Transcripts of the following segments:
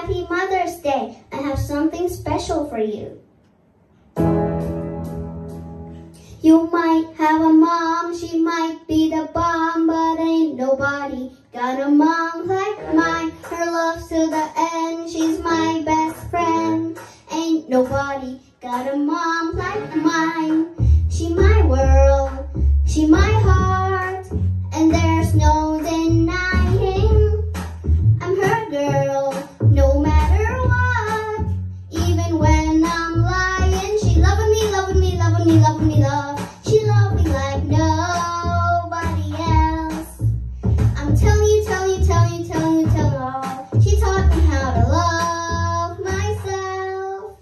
Happy Mother's Day. I have something special for you. You might have a mom, she might be the bomb, but ain't nobody got a mom like mine. Her love's to the end, she's my best friend. Ain't nobody got a mom like mine. She my world, she my heart, and there's no denying. I'm her girl, no matter what. Even when I'm lying, she loving me, loving me, loving me, loving me, love. She loved me like nobody else. I'm telling you, telling you, telling you, telling you, telling you all. She taught me how to love myself.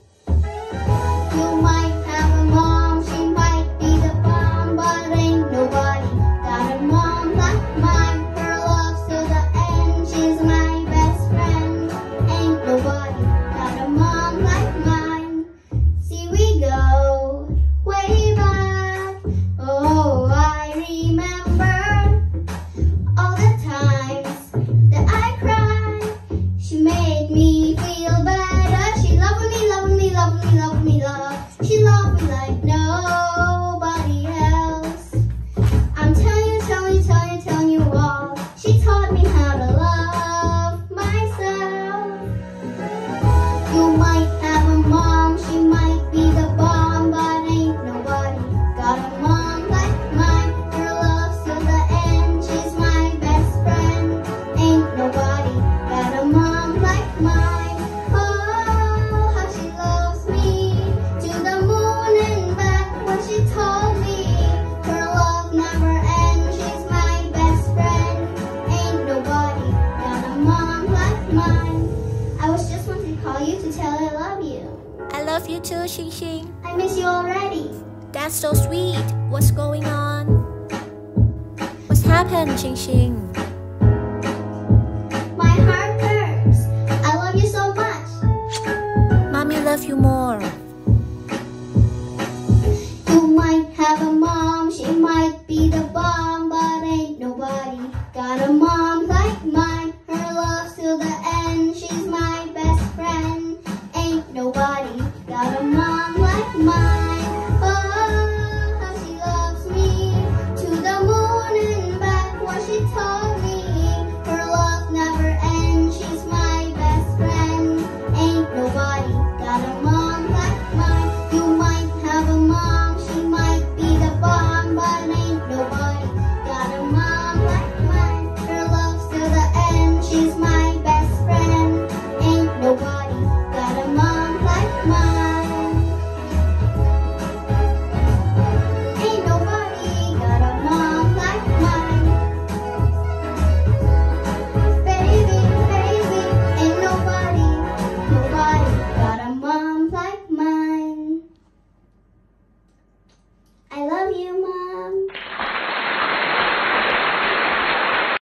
You might have a mom, she might be the bomb, but ain't nobody got a mom like mine. Her love's to the end, she's my best friend. Ain't nobody got a mom like mine. See, we go way back. Oh, I remember all the times that I cried. She made me feel better. She loved me, loved me, loved me, loved me, love. She loved me like nobody else. I'm telling you, telling you, telling you, telling you all. She taught me how to love myself. You might have a mom, she might be the bomb, but ain't nobody got a mom like mine. Her love's to the end, she's my best friend. Ain't nobody got a mom like mine. Oh, how she loves me, to the moon and back. What she told me, her love never ends. She's my best friend. Ain't nobody got a mom like mine. I was just wanting to call you to tell her I love you. I love you too, Xing Xing. I miss you already. That's so sweet. What's going on? What's happened, Xing Xing?